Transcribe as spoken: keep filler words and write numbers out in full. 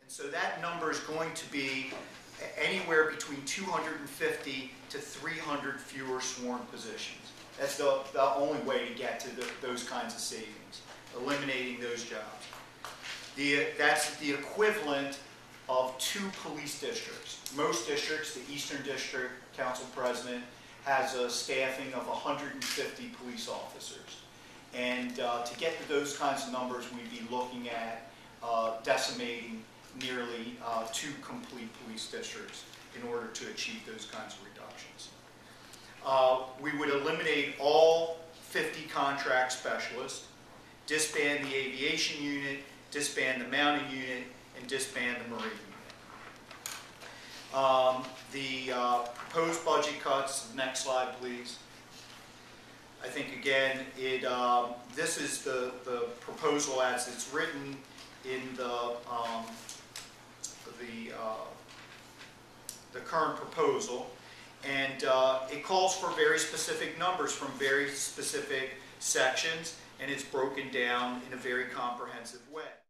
And so that number is going to be anywhere between two hundred fifty to three hundred fewer sworn positions. That's the, the only way to get to the, those kinds of savings, eliminating those jobs. The, that's the equivalent of two police districts. Most districts, the Eastern District Council President, has a staffing of one hundred fifty police officers. And uh, to get to those kinds of numbers, we'd be looking at uh, decimating nearly uh, two complete police districts in order to achieve those kinds of reductions. Uh, we would eliminate all fifty contract specialists, disband the aviation unit, disband the mounting unit, and disband the marine unit. Um, the uh, proposed budget cuts, next slide please. I think again, it, uh, this is the, the proposal as it's written in the, um, the, uh, the current proposal. And uh, it calls for very specific numbers from very specific sections, and it's broken down in a very comprehensive way.